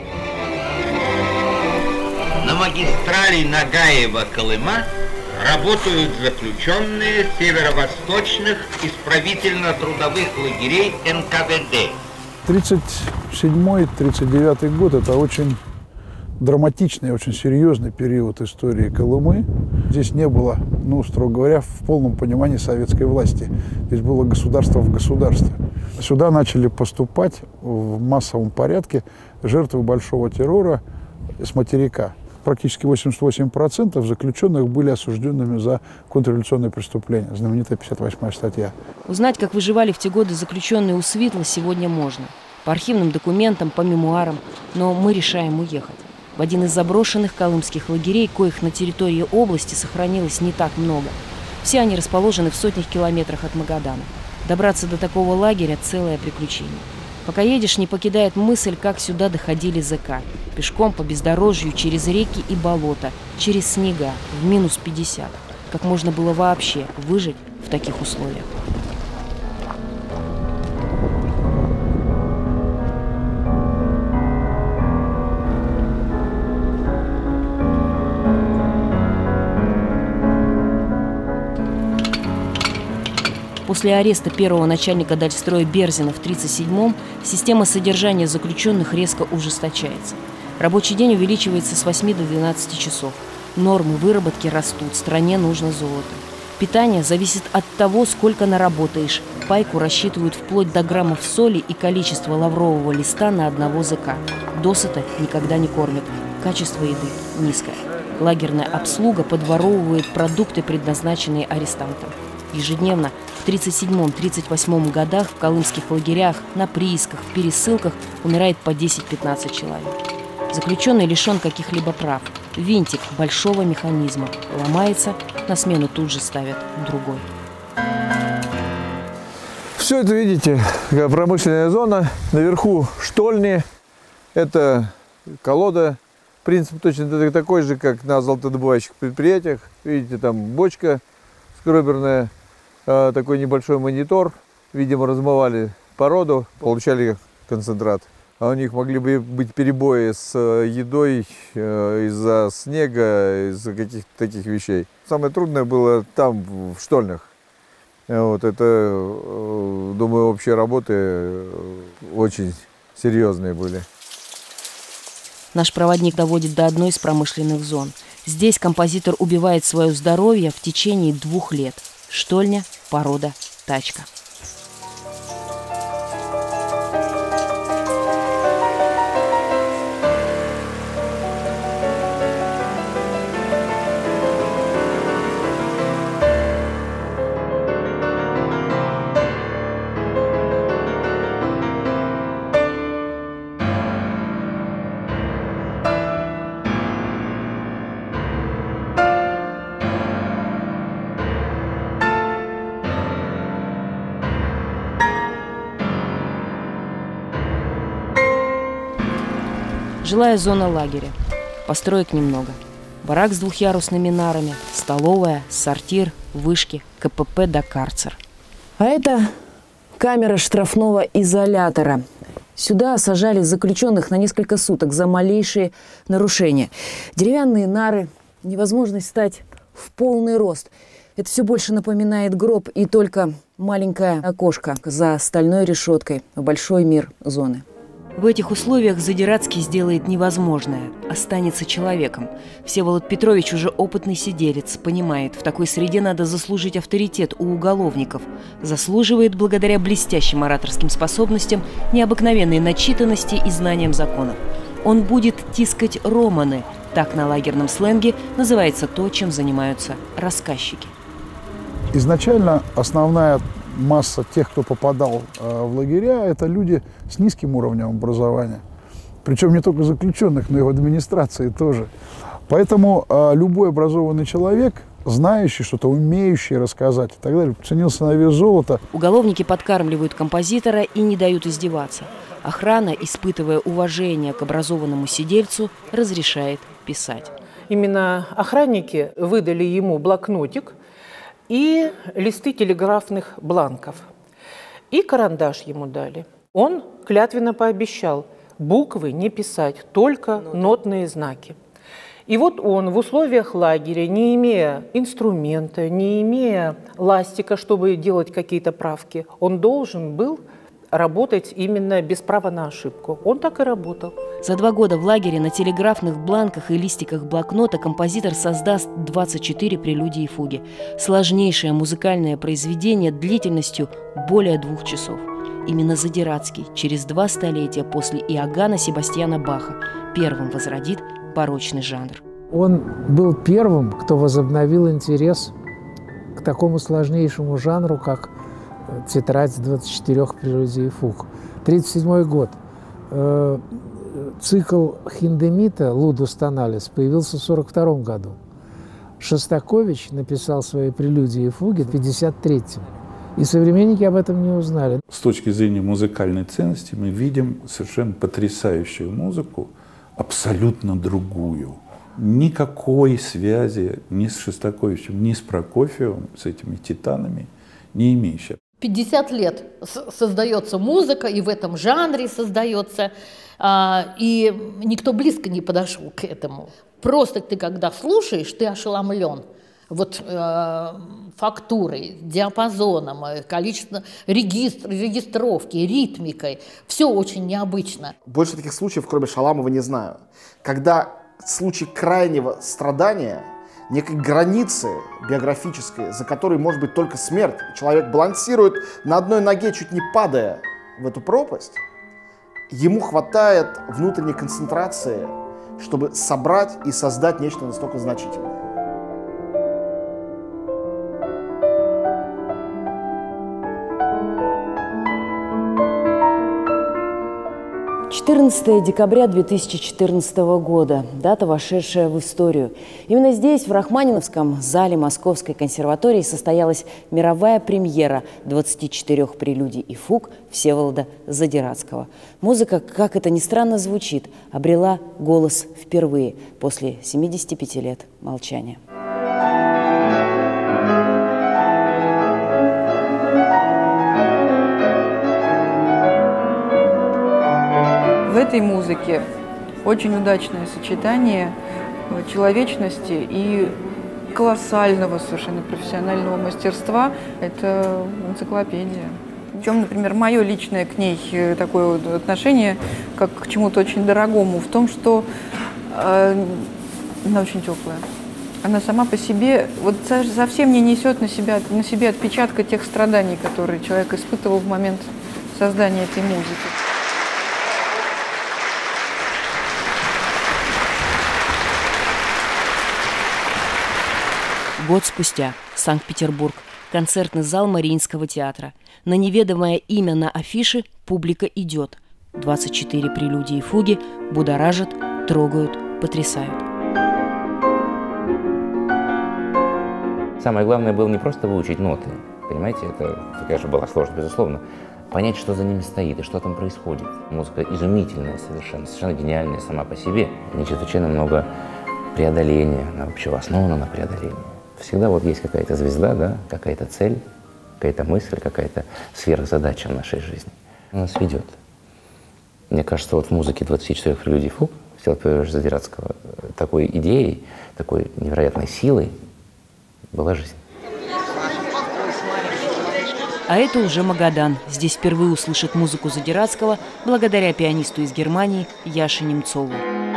На магистрали Нагаева-Колыма работают заключенные северо-восточных исправительно-трудовых лагерей эн ка вэ дэ. тридцать седьмой — тридцать девятый год – это очень драматичный, очень серьезный период истории Колымы. Здесь не было, ну, строго говоря, в полном понимании советской власти. Здесь было государство в государстве. Сюда начали поступать в массовом порядке жертвы большого террора с материка. Практически восемьдесят восемь процентов заключенных были осужденными за контрреволюционные преступления. Знаменитая пятьдесят восьмая статья. Узнать, как выживали в те годы заключенные у Свитла, сегодня можно. По архивным документам, по мемуарам. Но мы решаем уехать. В один из заброшенных колымских лагерей, коих на территории области сохранилось не так много. Все они расположены в сотнях километрах от Магадана. Добраться до такого лагеря – целое приключение. Пока едешь, не покидает мысль, как сюда доходили зэка. Пешком по бездорожью, через реки и болота, через снега, в минус пятьдесят. Как можно было вообще выжить в таких условиях? После ареста первого начальника Дальстроя Берзина в тридцать седьмом система содержания заключенных резко ужесточается. Рабочий день увеличивается с восьми до двенадцати часов. Нормы выработки растут, стране нужно золото. Питание зависит от того, сколько наработаешь. Пайку рассчитывают вплоть до граммов соли и количества лаврового листа на одного зэка. Досыта никогда не кормят. Качество еды низкое. Лагерная обслуга подворовывает продукты, предназначенные арестантам. Ежедневно в тридцать седьмом — тридцать восьмом годах в колымских лагерях, на приисках, в пересылках умирает по десять-пятнадцать человек. Заключенный лишен каких-либо прав. Винтик большого механизма ломается, на смену тут же ставят другой. Все это, видите, промышленная зона. Наверху штольни. Это колода. Принцип точно такой же, как на золотодобывающих предприятиях. Видите, там бочка скроберная, такой небольшой монитор. Видимо, размывали породу, получали концентрат. А у них могли бы быть перебои с едой из-за снега, из-за каких-то таких вещей. Самое трудное было там, в штольнях. Вот это, думаю, общие работы очень серьезные были. Наш проводник доводит до одной из промышленных зон. Здесь композитор убивает свое здоровье в течение двух лет. Штольня, порода, тачка. Жилая зона лагеря. Построек немного. Барак с двухъярусными нарами, столовая, сортир, вышки, ка пэ пэ да карцер. А это камера штрафного изолятора. Сюда сажали заключенных на несколько суток за малейшие нарушения. Деревянные нары, невозможность встать в полный рост. Это все больше напоминает гроб и только маленькое окошко за стальной решеткой в большой мир зоны. В этих условиях Задирацкий сделает невозможное – останется человеком. Всеволод Петрович уже опытный сиделец, понимает, в такой среде надо заслужить авторитет у уголовников. Заслуживает благодаря блестящим ораторским способностям, необыкновенной начитанности и знаниям законов. Он будет тискать романы – так на лагерном сленге называется то, чем занимаются рассказчики. Изначально основная масса тех, кто попадал э, в лагеря, это люди с низким уровнем образования. Причем не только заключенных, но и в администрации тоже. Поэтому э, любой образованный человек, знающий что-то, умеющий рассказать и так далее, ценился на вес золота. Уголовники подкармливают композитора и не дают издеваться. Охрана, испытывая уважение к образованному сидельцу, разрешает писать. Именно охранники выдали ему блокнотик и листы телеграфных бланков. И карандаш ему дали. Он клятвенно пообещал буквы не писать, только нотные знаки. И вот он в условиях лагеря, не имея инструмента, не имея ластика, чтобы делать какие-то правки, он должен был работать именно без права на ошибку. Он так и работал. За два года в лагере на телеграфных бланках и листиках блокнота композитор создаст двадцать четыре прелюдии и фуги. Сложнейшее музыкальное произведение длительностью более двух часов. Именно Задирацкий через два столетия после Иоганна Себастьяна Баха первым возродит барочный жанр. Он был первым, кто возобновил интерес к такому сложнейшему жанру, как тетрадь двадцати четырёх прелюдий и фуг. тридцать седьмой год. Э, цикл Хиндемита «Лудус тоналис» появился в сорок втором году. Шостакович написал свои прелюдии и фуги в пятьдесят третьем. И современники об этом не узнали. С точки зрения музыкальной ценности мы видим совершенно потрясающую музыку, абсолютно другую. Никакой связи ни с Шостаковичем, ни с Прокофьевым, с этими титанами не имеющая. пятьдесят лет создается музыка, и в этом жанре создается, и никто близко не подошел к этому. Просто ты, когда слушаешь, ты ошеломлен. Вот э, фактурой, диапазоном, количеством регистр, регистровки, ритмикой. Все очень необычно. Больше таких случаев, кроме Шаламова, не знаю. Когда случай крайнего страдания, некой границы биографической, за которой может быть только смерть, человек балансирует на одной ноге, чуть не падая в эту пропасть, ему хватает внутренней концентрации, чтобы собрать и создать нечто настолько значительное. четырнадцатое декабря две тысячи четырнадцатого года. Дата, вошедшая в историю. Именно здесь, в Рахманиновском зале Московской консерватории, состоялась мировая премьера двадцати четырёх прелюдий и фуг Всеволода Задирацкого. Музыка, как это ни странно звучит, обрела голос впервые после семидесяти пяти лет молчания. В этой музыке очень удачное сочетание человечности и колоссального совершенно профессионального мастерства. Это энциклопедия. Причем, например, мое личное к ней такое вот отношение, как к чему-то очень дорогому, в том, что э, она очень теплая. Она сама по себе вот совсем не несет на, себя, на себе отпечатка тех страданий, которые человек испытывал в момент создания этой музыки. Год спустя. Санкт-Петербург. Концертный зал Мариинского театра. На неведомое имя на афише публика идет. двадцать четыре прелюдии и фуги будоражат, трогают, потрясают. Самое главное было не просто выучить ноты. Понимаете, это, конечно, была сложность, безусловно. понять, что за ними стоит и что там происходит. Музыка изумительная совершенно, совершенно гениальная сама по себе. В ней чрезвычайно много преодоления, она вообще основана на преодолении. Всегда вот есть какая-то звезда, да, какая-то цель, какая-то мысль, какая-то сверхзадача в нашей жизни. Она нас ведет. Мне кажется, вот в музыке двадцати четырёх прелюдий фуг Всеволода Петровича Задирацкого такой идеей, такой невероятной силой была жизнь. А это уже Магадан. Здесь впервые услышит музыку Задирацкого благодаря пианисту из Германии Яше Немцову.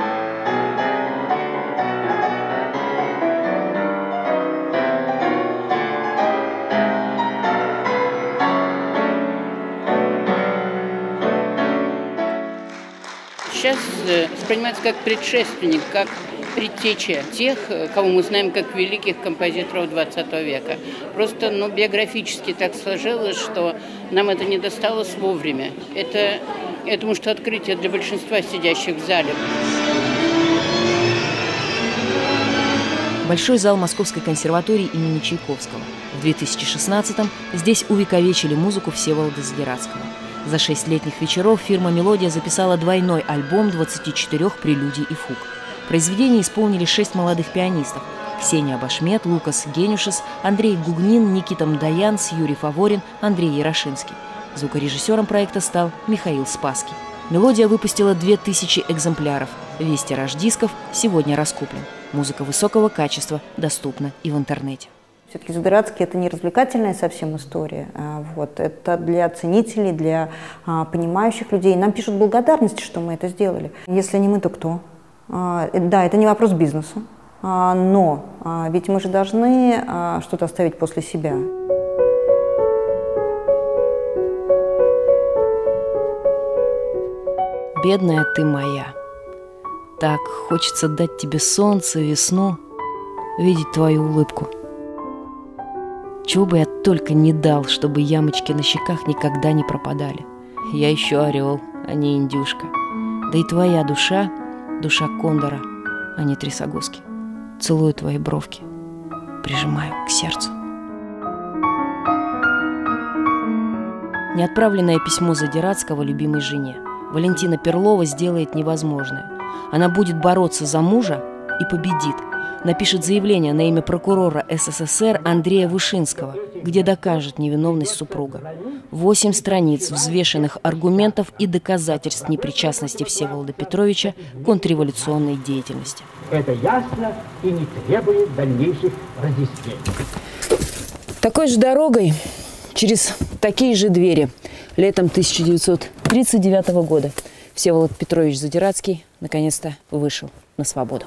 Сейчас воспринимается как предшественник, как предтеча тех, кого мы знаем как великих композиторов двадцатого века. Просто ну, биографически так сложилось, что нам это не досталось вовремя. Это, это может, открытие для большинства сидящих в зале. Большой зал Московской консерватории имени Чайковского. В две тысячи шестнадцатом здесь увековечили музыку Всеволода Задирацкого. За шесть летних вечеров фирма «Мелодия» записала двойной альбом двадцати четырёх прелюдий и фуг. Произведение исполнили шесть молодых пианистов – Ксения Башмет, Лукас Генюшес, Андрей Гугнин, Никита Мдаянц, Юрий Фаворин, Андрей Ярошинский. Звукорежиссером проекта стал Михаил Спасский. «Мелодия» выпустила две тысячи экземпляров. Весь тираж дисков сегодня раскуплен. Музыка высокого качества доступна и в интернете. Все-таки Задирацкий – это не развлекательная совсем история, вот, это для ценителей, для а, понимающих людей. Нам пишут благодарности, что мы это сделали. Если не мы, то кто? А, да, это не вопрос бизнеса, а, но а, ведь мы же должны а, что-то оставить после себя. Бедная ты моя, так хочется дать тебе солнце, весну, видеть твою улыбку. Чего бы я только не дал, чтобы ямочки на щеках никогда не пропадали. Я еще орел, а не индюшка. Да и твоя душа, душа кондора, а не трясогузки. Целую твои бровки, прижимаю к сердцу. Неотправленное письмо Задирацкого любимой жене. Валентина Перлова сделает невозможное. Она будет бороться за мужа и победит. Напишет заявление на имя прокурора СССР Андрея Вышинского, где докажет невиновность супруга. Восемь страниц взвешенных аргументов и доказательств непричастности Всеволода Петровича к контрреволюционной деятельности. Это ясно и не требует дальнейших разъяснений. Такой же дорогой, через такие же двери, летом тысяча девятьсот тридцать девятого года Всеволод Петрович Задирацкий наконец-то вышел на свободу.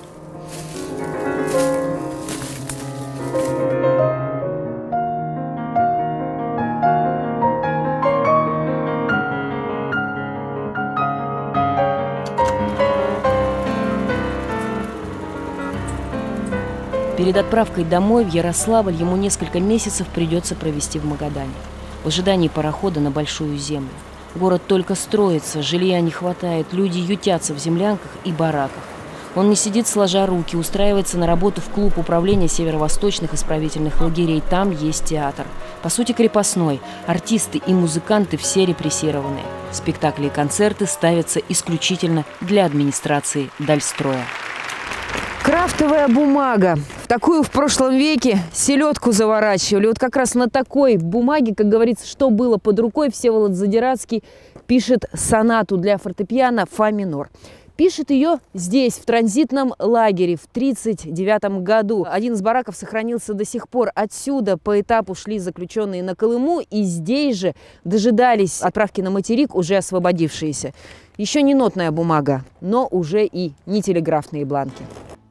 Перед отправкой домой в Ярославль ему несколько месяцев придется провести в Магадане, в ожидании парохода на Большую Землю. Город только строится, жилья не хватает, люди ютятся в землянках и бараках. Он не сидит сложа руки, устраивается на работу в клуб управления северо-восточных исправительных лагерей. Там есть театр. По сути, крепостной. Артисты и музыканты все репрессированные. Спектакли и концерты ставятся исключительно для администрации Дальстроя. Крафтовая бумага. В такую в прошлом веке селедку заворачивали. Вот как раз на такой бумаге, как говорится, что было под рукой, Всеволод Задирацкий пишет сонату для фортепиано «Фа минор». Пишет ее здесь, в транзитном лагере, в тридцать девятом году. Один из бараков сохранился до сих пор. Отсюда по этапу шли заключенные на Колыму, и здесь же дожидались отправки на материк уже освободившиеся. Еще не нотная бумага, но уже и не телеграфные бланки.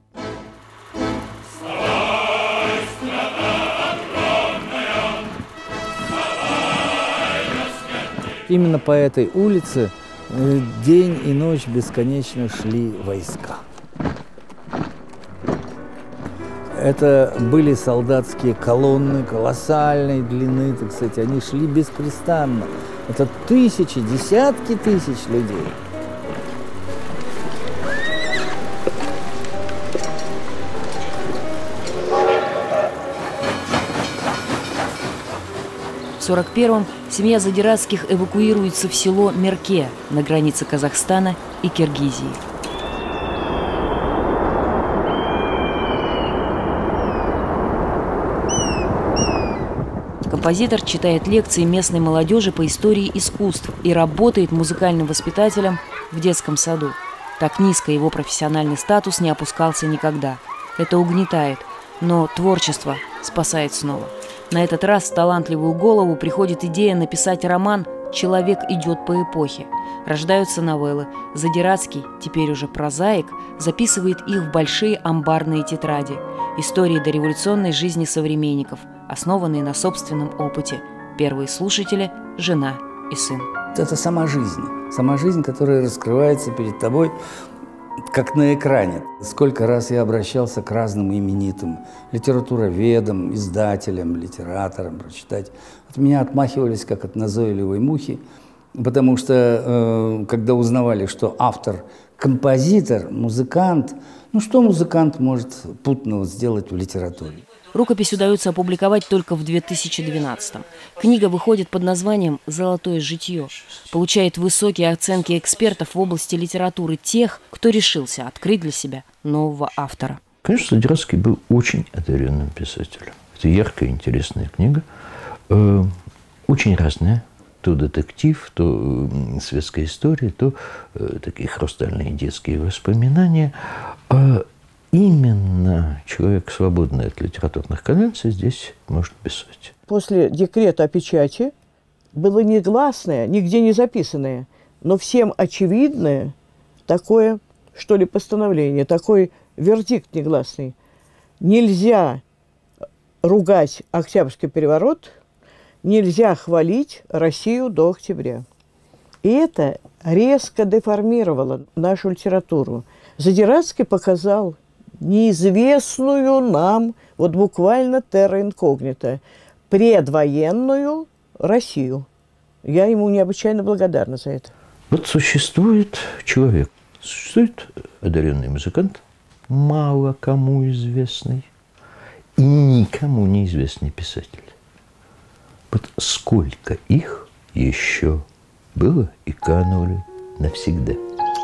Именно по этой улице день и ночь бесконечно шли войска. Это были солдатские колонны колоссальной длины, так сказать, они шли беспрестанно. Это тысячи, десятки тысяч людей. В сорок первом семья Задиратских эвакуируется в село Мерке на границе Казахстана и Киргизии. Композитор читает лекции местной молодежи по истории искусств и работает музыкальным воспитателем в детском саду. Так низко его профессиональный статус не опускался никогда. Это угнетает, но творчество спасает снова. На этот раз в талантливую голову приходит идея написать роман «Человек идет по эпохе». Рождаются новеллы. Задиратский, теперь уже прозаик, записывает их в большие амбарные тетради. Истории дореволюционной жизни современников, основанные на собственном опыте. Первые слушатели – жена и сын. Это сама жизнь. Сама жизнь, которая раскрывается перед тобой, как на экране. Сколько раз я обращался к разным именитым литературоведам, издателям, литераторам прочитать. От меня отмахивались, как от назойливой мухи, потому что, э, когда узнавали, что автор – композитор, музыкант, ну что музыкант может путного сделать в литературе? Рукопись удается опубликовать только в две тысячи двенадцатом. Книга выходит под названием «Золотое житье». Получает высокие оценки экспертов в области литературы тех, кто решился открыть для себя нового автора. Конечно, Задиратский был очень одаренным писателем. Это яркая, интересная книга, э, очень разная. То детектив, то э, светская история, то э, такие хрустальные детские воспоминания. А именно человек, свободный от литературных конвенций, здесь может писать. После декрета о печати было негласное, нигде не записанное, но всем очевидное такое, что ли, постановление, такой вердикт негласный. Нельзя ругать Октябрьский переворот, нельзя хвалить Россию до октября. И это резко деформировало нашу литературу. Задиратский показал неизвестную нам, вот буквально терра инкогнито, предвоенную Россию. Я ему необычайно благодарна за это. Вот существует человек, существует одаренный музыкант, мало кому известный и никому неизвестный писатель. Вот сколько их еще было и канули навсегда.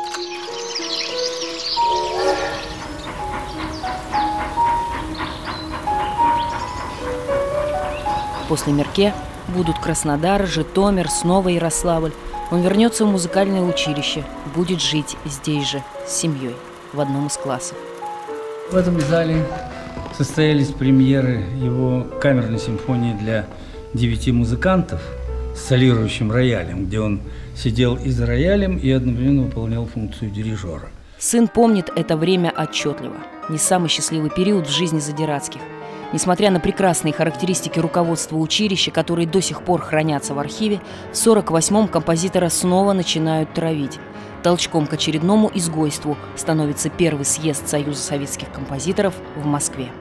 После Мерке будут Краснодар, Житомир, снова Ярославль. Он вернется в музыкальное училище, будет жить здесь же, с семьей, в одном из классов. В этом зале состоялись премьеры его камерной симфонии для девяти музыкантов с солирующим роялем, где он сидел и за роялем, и одновременно выполнял функцию дирижера. Сын помнит это время отчетливо. Не самый счастливый период в жизни Задиратских. Несмотря на прекрасные характеристики руководства училища, которые до сих пор хранятся в архиве, в сорок восьмом композитора снова начинают травить. Толчком к очередному изгойству становится первый съезд Союза советских композиторов в Москве.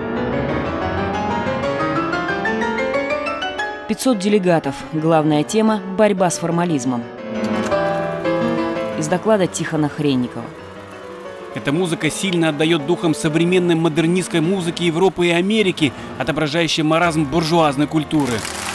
пятьсот делегатов. Главная тема – борьба с формализмом. Из доклада Тихона Хренникова. Эта музыка сильно отдает духом современной модернистской музыки Европы и Америки, отображающей маразм буржуазной культуры.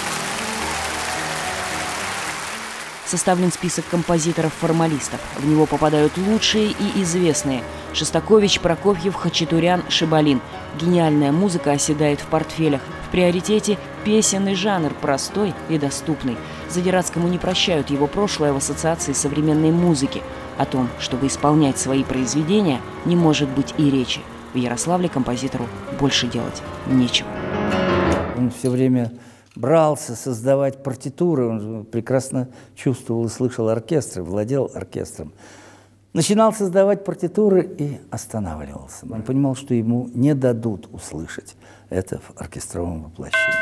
Составлен список композиторов-формалистов. В него попадают лучшие и известные. Шостакович, Прокофьев, Хачатурян, Шибалин. Гениальная музыка оседает в портфелях. В приоритете песенный жанр, простой и доступный. Задиратскому не прощают его прошлое в ассоциации современной музыки. О том, чтобы исполнять свои произведения, не может быть и речи. В Ярославле композитору больше делать нечего. Он все время брался создавать партитуры, он прекрасно чувствовал и слышал оркестры, владел оркестром. Начинал создавать партитуры и останавливался. Он понимал, что ему не дадут услышать это в оркестровом воплощении.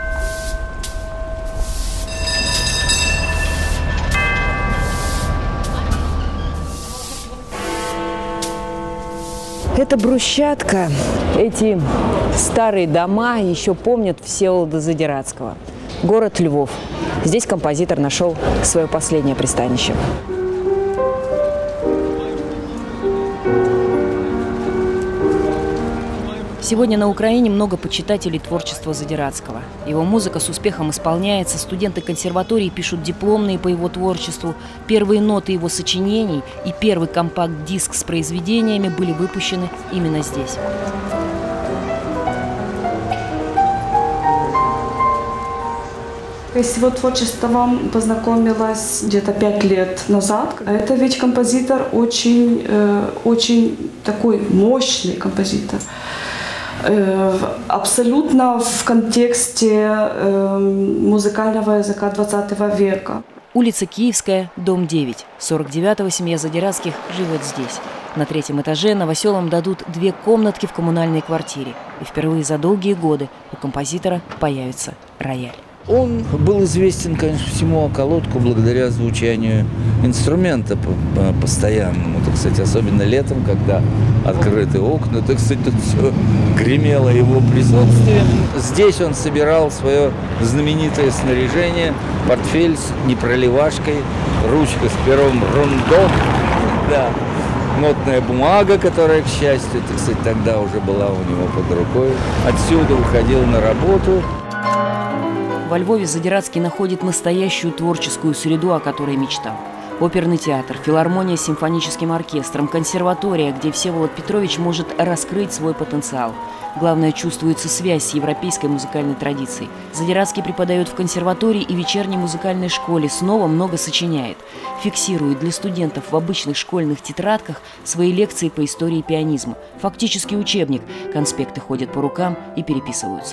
Это брусчатка. Эти старые дома еще помнят Всеволода Задиратского. Город Львов. Здесь композитор нашел свое последнее пристанище. Сегодня на Украине много почитателей творчества Задирацкого. Его музыка с успехом исполняется, студенты консерватории пишут дипломные по его творчеству, первые ноты его сочинений и первый компакт-диск с произведениями были выпущены именно здесь. С его творчеством познакомилась где-то пять лет назад. Это ведь композитор очень, э, очень такой мощный композитор. Э, абсолютно в контексте э, музыкального языка двадцатого века. Улица Киевская, дом девять. сорок девятого семья Задирацких живет здесь. На третьем этаже новоселам дадут две комнатки в коммунальной квартире. И впервые за долгие годы у композитора появится рояль. Он был известен, конечно, всему околотку благодаря звучанию инструмента постоянному. Это, кстати, особенно летом, когда открыты окна. Это, кстати, тут все гремело его присутствием. Здесь он собирал свое знаменитое снаряжение, портфель с непроливашкой, ручка с пером рондо, да, нотная бумага, которая, к счастью, это, кстати, тогда уже была у него под рукой. Отсюда уходил на работу. Во Львове Задирацкий находит настоящую творческую среду, о которой мечтал. Оперный театр, филармония с симфоническим оркестром, консерватория, где Всеволод Петрович может раскрыть свой потенциал. Главное, чувствуется связь с европейской музыкальной традицией. Задирацкий преподает в консерватории и вечерней музыкальной школе, снова много сочиняет. Фиксирует для студентов в обычных школьных тетрадках свои лекции по истории пианизма. Фактически учебник, конспекты ходят по рукам и переписываются.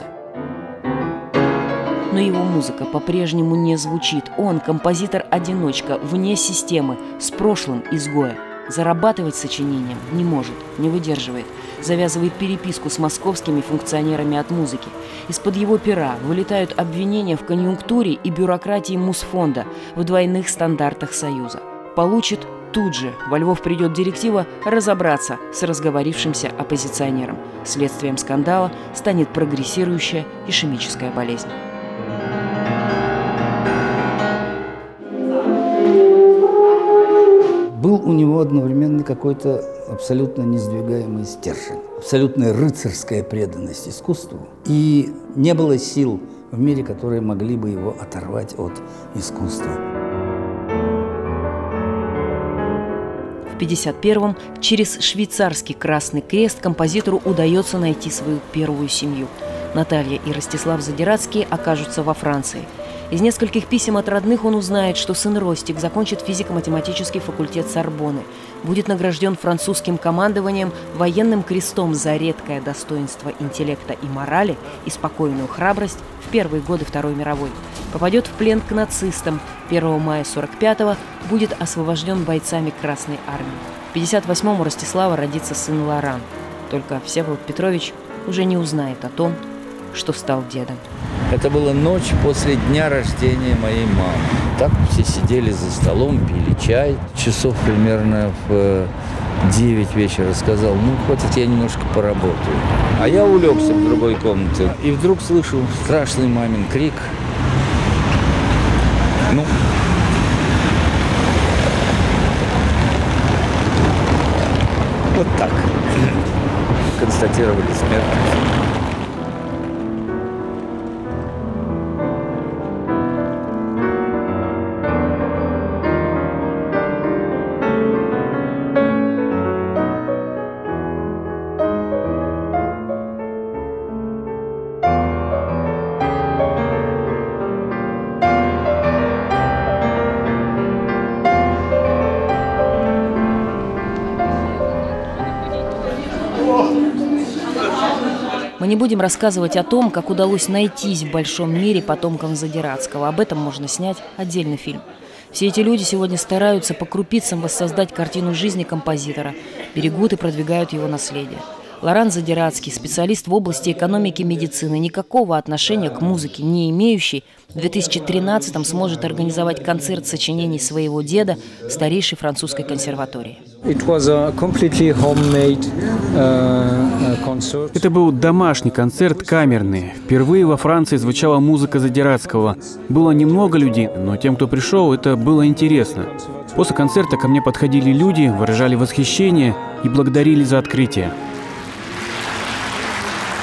Но его музыка по-прежнему не звучит. Он композитор-одиночка, вне системы, с прошлым изгоя. Зарабатывать сочинением не может, не выдерживает. Завязывает переписку с московскими функционерами от музыки. Из-под его пера вылетают обвинения в конъюнктуре и бюрократии Мусфонда, в двойных стандартах Союза. Получит тут же. Во Львов придет директива разобраться с разговорившимся оппозиционером. Следствием скандала станет прогрессирующая ишемическая болезнь. Был у него одновременно какой-то абсолютно несдвигаемый стержень, абсолютная рыцарская преданность искусству. И не было сил в мире, которые могли бы его оторвать от искусства. В пятьдесят первом через швейцарский Красный Крест композитору удается найти свою первую семью. Наталья и Ростислав Задирацкие окажутся во Франции. Из нескольких писем от родных он узнает, что сын Ростик закончит физико-математический факультет Сорбонны, будет награжден французским командованием военным крестом за редкое достоинство интеллекта и морали и спокойную храбрость в первые годы Второй мировой. Попадет в плен к нацистам. первого мая сорок пятого будет освобожден бойцами Красной армии. В пятьдесят восьмом у Ростислава родится сын Лоран. Только Всеволод Петрович уже не узнает о том, что стал дедом. Это была ночь после дня рождения моей мамы. Так все сидели за столом, пили чай. Часов примерно в девять вечера сказал, ну, хватит, я немножко поработаю. А я улегся в другой комнате. И вдруг слышу страшный мамин крик. Ну, вот так. Констатировали смерть. Мы не будем рассказывать о том, как удалось найтись в большом мире потомкам Задирацкого. Об этом можно снять отдельный фильм. Все эти люди сегодня стараются по крупицам воссоздать картину жизни композитора, берегут и продвигают его наследие. Лоран Задирацкий, специалист в области экономики и медицины, никакого отношения к музыке не имеющий, в две тысячи тринадцатом сможет организовать концерт сочинений своего деда в старейшей французской консерватории. Это был домашний концерт, камерный. Впервые во Франции звучала музыка Задирацкого. Было немного людей, но тем, кто пришел, это было интересно. После концерта ко мне подходили люди, выражали восхищение и благодарили за открытие.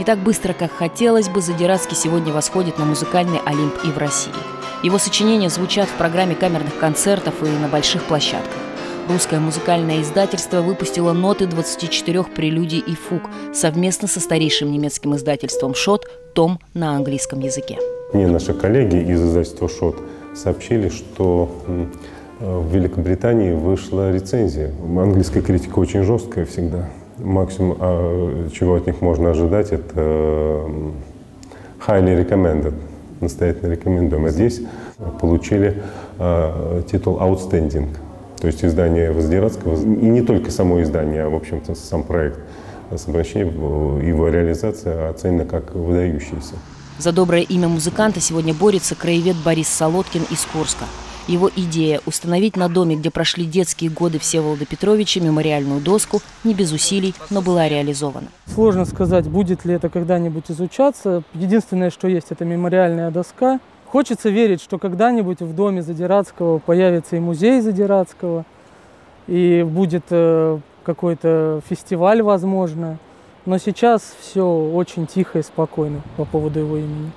так быстро, как хотелось бы, Задирацкий сегодня восходит на музыкальный Олимп и в России. Его сочинения звучат в программе камерных концертов и на больших площадках. Русское музыкальное издательство выпустило ноты двадцати четырёх прелюдий и фуг совместно со старейшим немецким издательством «Шот» том на английском языке. Мне наши коллеги из издательства «Шот» сообщили, что в Великобритании вышла рецензия. Английская критика очень жесткая всегда. Максимум, чего от них можно ожидать, это highly recommended, настоятельно рекомендуем. А здесь получили титул outstanding. То есть издание Задирацкого, и не только само издание, а, в общем-то, сам проект обращения, его реализация оценена как выдающаяся. За доброе имя музыканта сегодня борется краевед Борис Солодкин из Курска. Его идея – установить на доме, где прошли детские годы Всеволода Петровича, мемориальную доску, не без усилий, но была реализована. Сложно сказать, будет ли это когда-нибудь изучаться. Единственное, что есть, это мемориальная доска. Хочется верить, что когда-нибудь в доме Задирацкого появится и музей Задирацкого, и будет э, какой-то фестиваль, возможно. Но сейчас все очень тихо и спокойно по поводу его имени.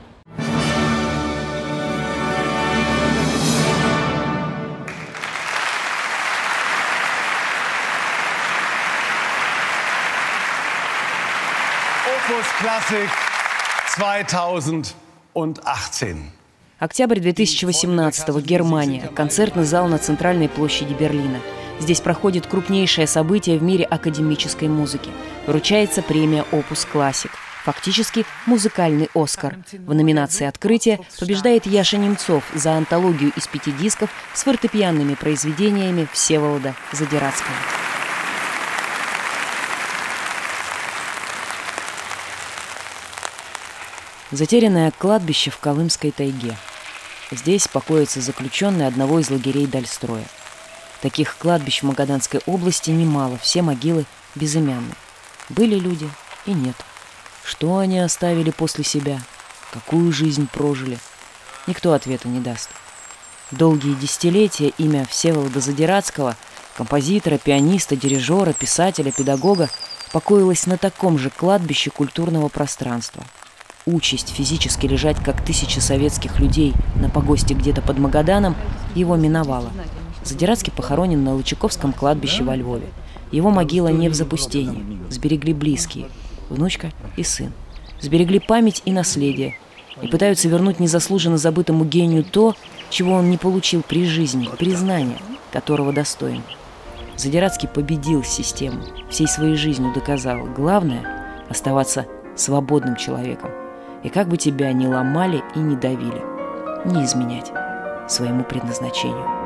Opus Klassik zweitausendachtzehn. Октябрь две тысячи восемнадцатого. Германия. Концертный зал на центральной площади Берлина. Здесь проходит крупнейшее событие в мире академической музыки. Вручается премия «Опус Классик». Фактически музыкальный «Оскар». В номинации «Открытие» побеждает Яша Немцов за антологию из пяти дисков с фортепианными произведениями Всеволода Задирацкого. Затерянное кладбище в Колымской тайге. Здесь покоятся заключенные одного из лагерей Дальстроя. Таких кладбищ в Магаданской области немало, все могилы безымянны. Были люди и нет. Что они оставили после себя? Какую жизнь прожили? Никто ответа не даст. Долгие десятилетия имя Всеволода Задирацкого, композитора, пианиста, дирижера, писателя, педагога, покоилось на таком же кладбище культурного пространства. Участь физически лежать, как тысячи советских людей, на погосте где-то под Магаданом, его миновала. Задирацкий похоронен на Лычаковском кладбище во Львове. Его могила не в запустении. Сберегли близкие, внучка и сын. Сберегли память и наследие. И пытаются вернуть незаслуженно забытому гению то, чего он не получил при жизни, признание, которого достоин. Задирацкий победил систему, всей своей жизнью доказал. Главное – оставаться свободным человеком. И как бы тебя ни ломали и не давили, не изменять своему предназначению.